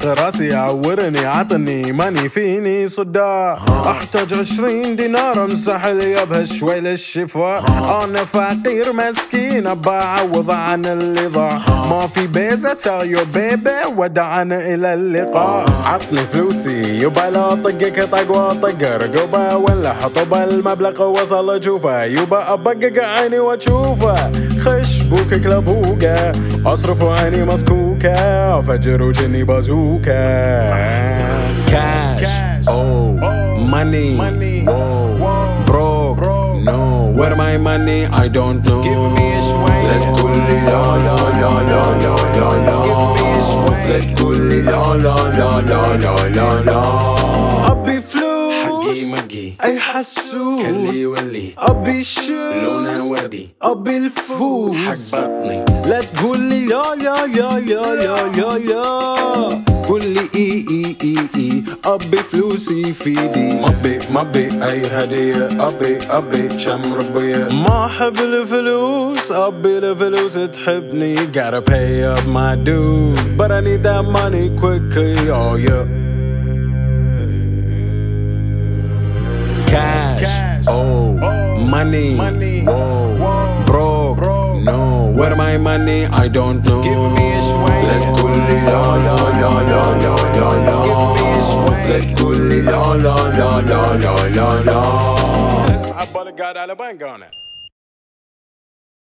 راسي يعورني عطني ماني فيني صداع. احتاج 20 دينار امسح لي بها شوي للشفاء. انا فقير مسكين ابى اعوض عن اللي ضاع. ما في بيزة tell your baby ودعنا الى اللقاء. عطني فلوسي يبا لا طقك طق واطق رقبه ولا حطب المبلغ وصل اشوفه. يبا ابقق عيني واشوفه. خش بوكك لبوكه اصرف عيني مسكوكه فجر وجني بازوكه. Cash, oh, money, whoa, broke, no. Where my money? I don't know. Give me a sway. Let kulli la la la la la la la. Give me a sway. Let kulli la la la la la la la. أبي فلوس حقي مقي أي حسوس كلي ولي. أبي شوز لونه وردي. أبي الفوز حق بطني. لا تقولي يا يا يا يا يا يا يا. قولي إي أبي فلوسي في ايدي. ما أبي أي هدية. أبي شم ربية. ما أحب الفلوس أبي الفلوس تحبني. Gotta pay up my dues but I need that money quickly. Oh yeah. Cash, oh, money, whoa, broke, no. Where my money? I don't know. Give me a sway. Let kulli la la la la la la la. Give me a sway. Let kulli la la la la la la la. I bought a guy out of bank on it.